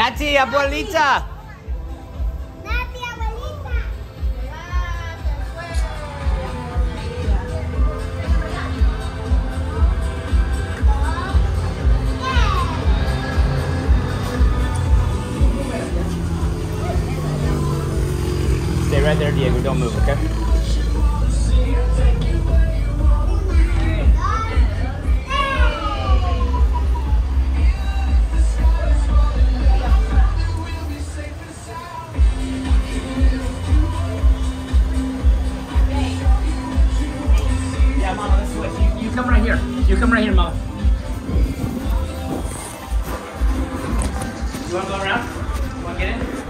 Nati, abuelita. Nati, abuelita. Stay right there, Diego. Don't move, okay? Yeah, Mama, let's switch. You come right here. You come right here, Mama. You want to go around? You want to get in?